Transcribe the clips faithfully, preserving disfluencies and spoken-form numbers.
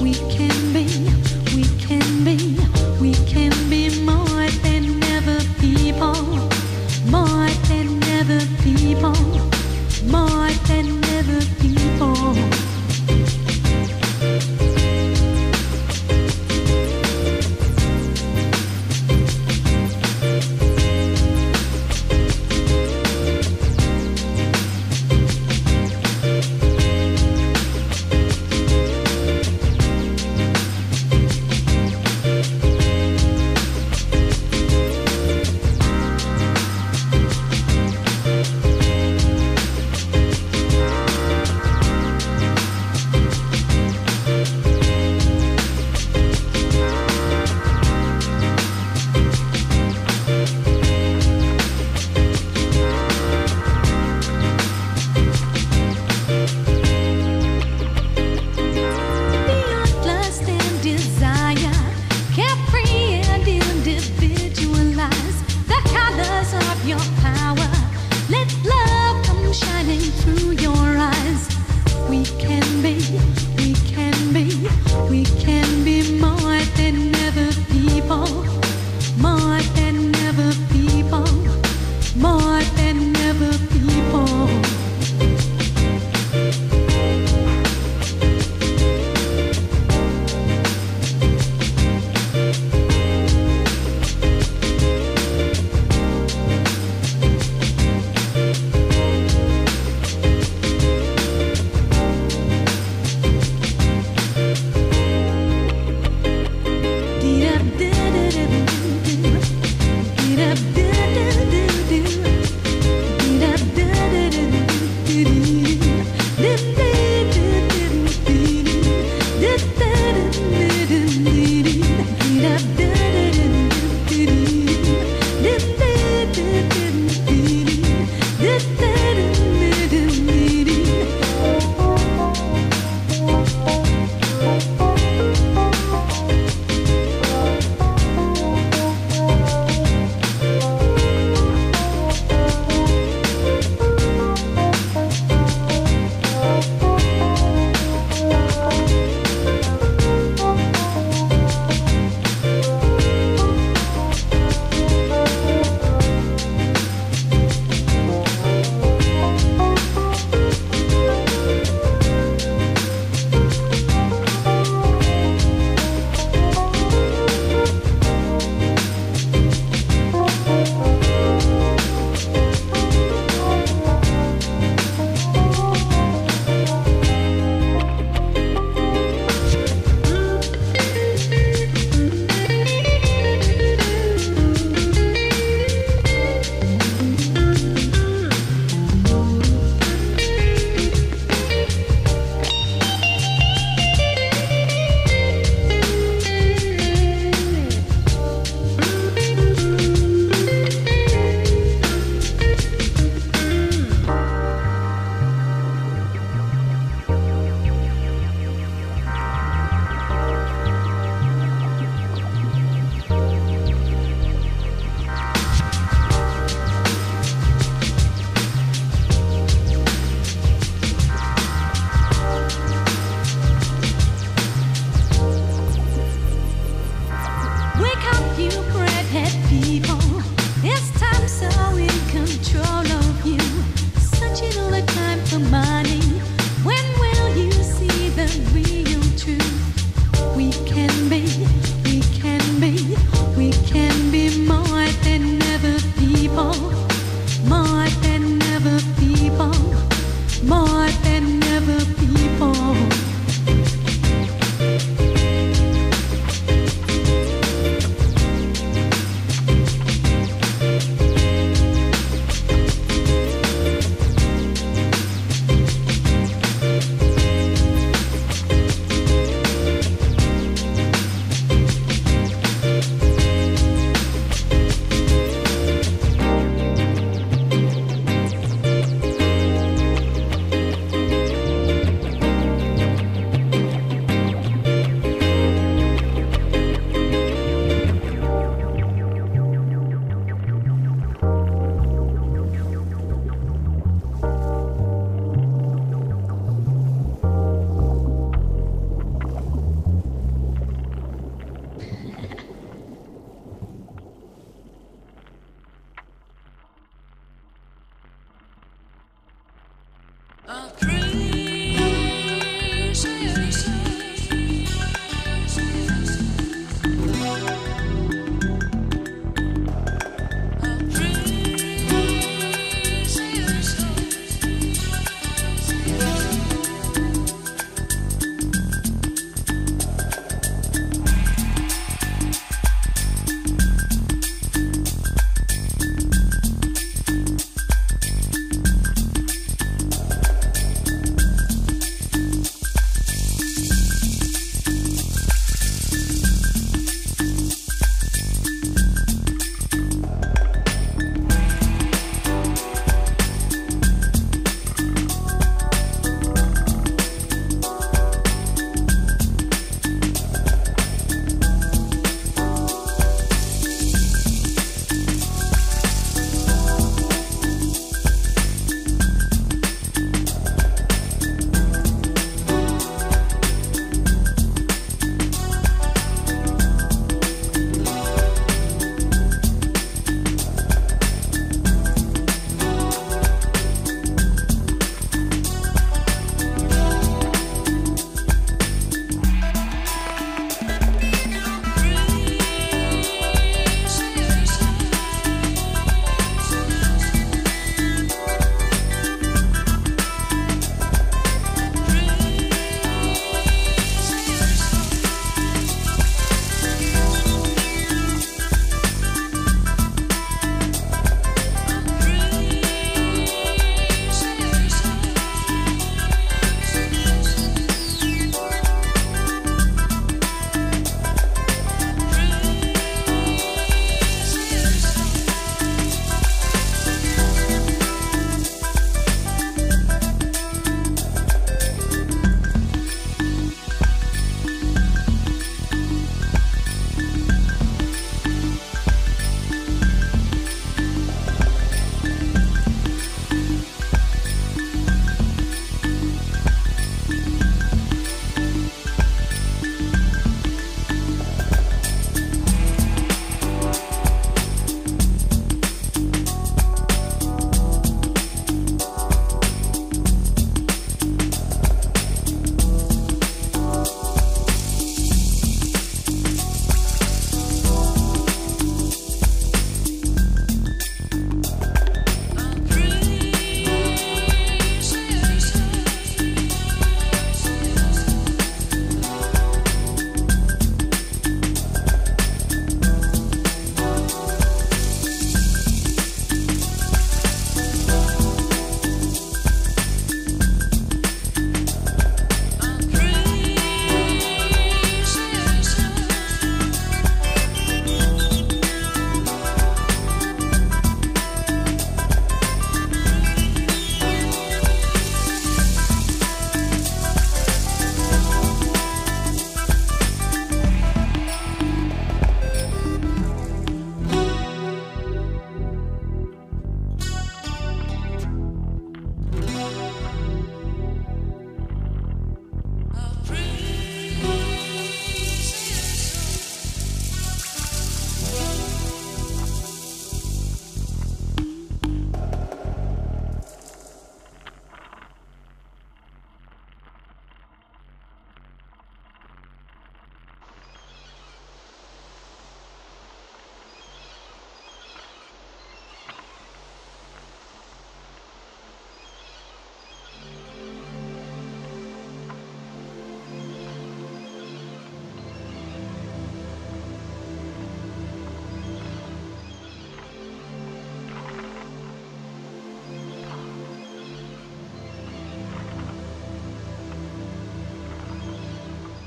We can be, we can be, we can be more than ever people, more than ever people, more than ever people.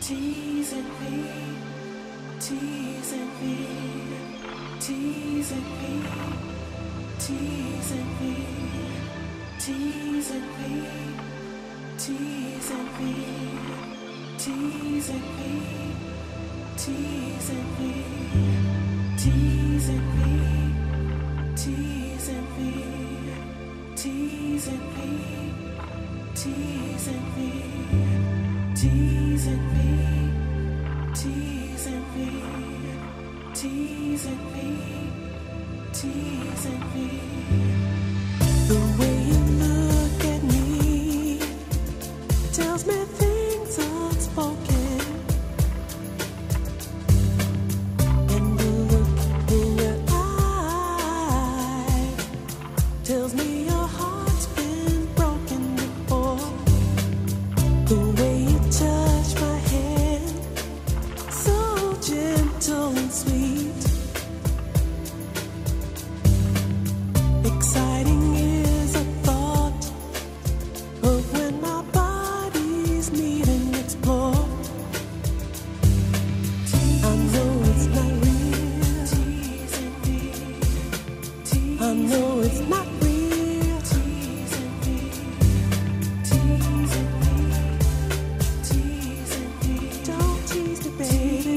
teasing me, teasing me, teasing me, teasing me, teasing me, teasing me, teasing me, teasing me, teasing me, teasing me, teasing me, teasing me, teasing me, teasing me, teasing me, teasing me. The way you look at me tells me things unspoken, and the look in your eye tells me your heart's been broken before. The way you touch my hand, so gentle and sweet, exciting is a thought of when my bodies meet and explore. I know it's not real, I know it's not real. Don't tease me, baby.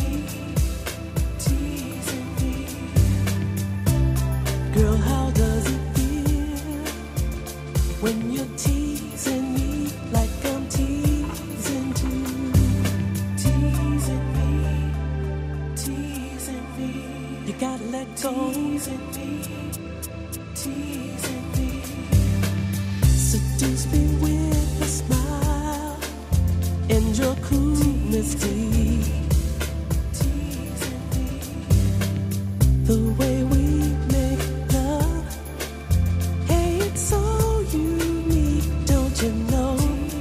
Girl, how does it feel when you're teasing me like I'm teasing too? Teasing me, teasing me. You gotta let go. Teasing me, teasing me. Seduce me with a smile and your coolness deep. Teasing me. The way we make love, hey, it's so unique, don't you know?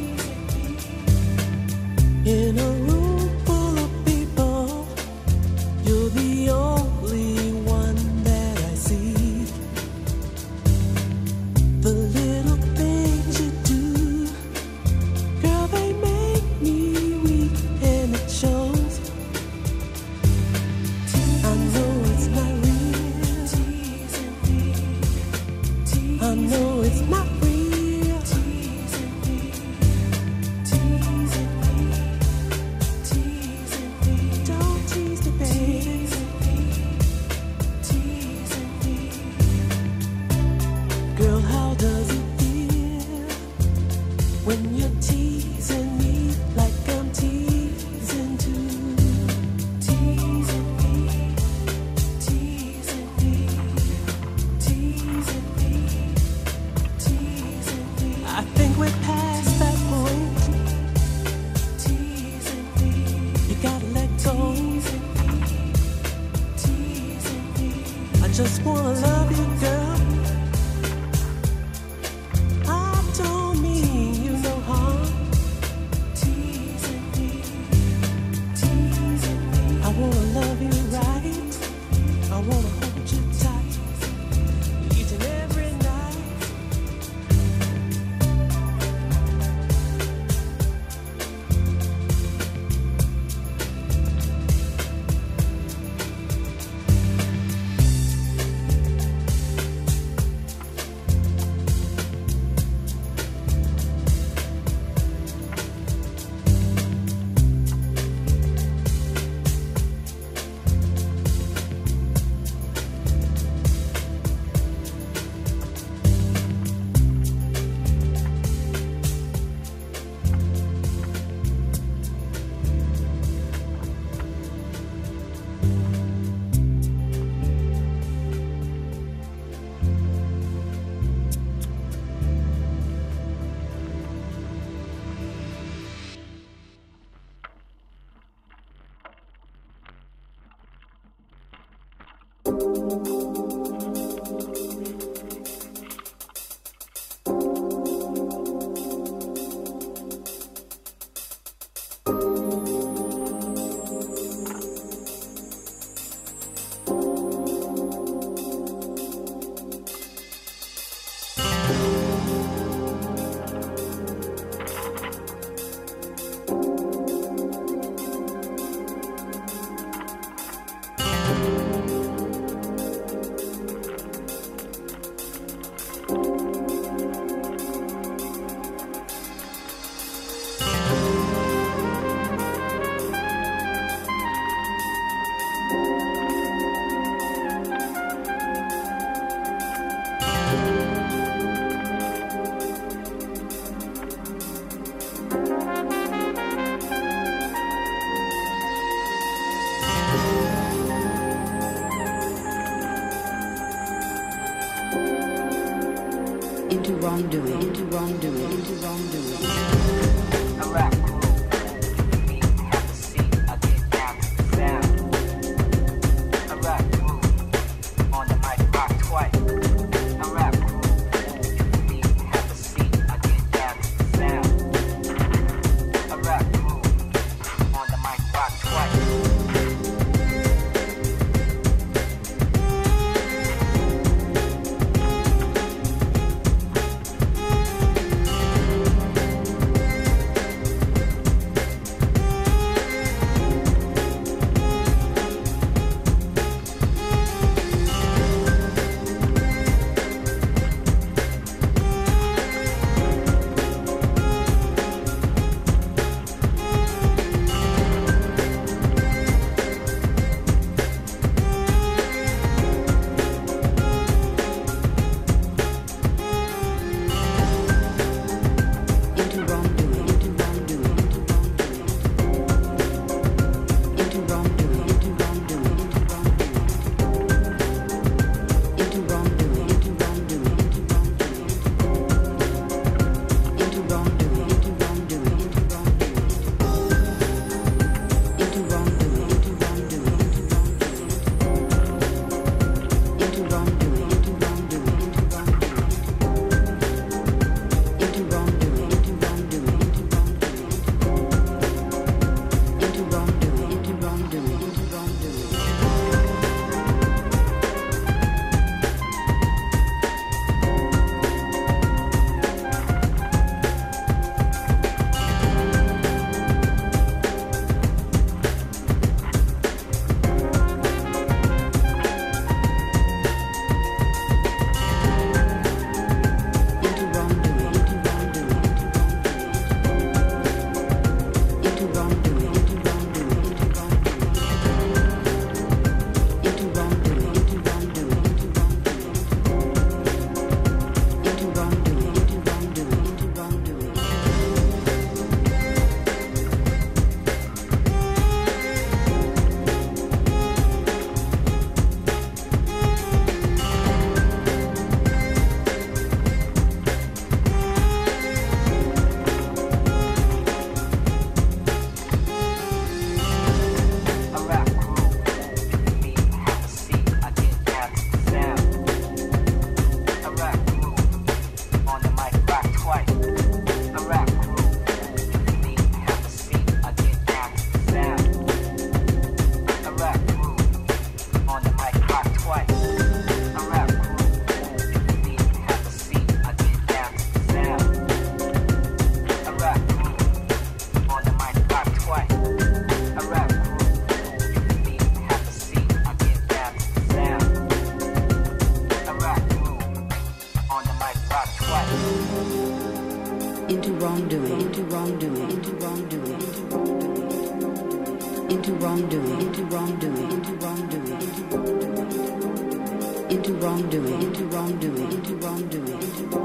In a room full of people, you're the only one that I see. The little things you do, girl, they make me weak, and it shows. I know it's not real, I know it's not real. Don't tease me, baby. Girl, how does it feel when you're teasing me like I'm teasing too? Teasing me, teasing me, teasing me, teasing me. I think we're past that point. Teasing me, you gotta let go. Teasing me, I just wanna love you, girl. I don't mean you no harm. Teasing me, teasing me. I wanna love you right. I wanna hold you tight each and every night. Into wrongdoing, into wrongdoing, into wrongdoing. A rap group, me have a seat, I get down to the sound. A rap group, on the mic rock twice. A rap group, me have a seat, I get down to the sound. A rap group, on the mic rock twice. Into wrongdoing, into wrongdoing, into wrongdoing, into wrongdoing, into wrongdoing, into wrongdoing, into wrongdoing, into wrongdoing, into wrongdoing, into wrongdoing,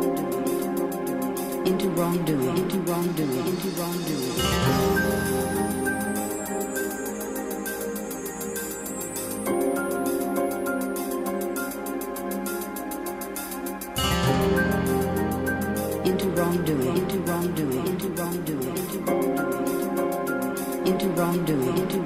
into wrongdoing, into wrongdoing, into wrongdoing. Into wrongdoing, into wrongdoing, into wrongdoing, into wrongdoing, into wrongdoing, into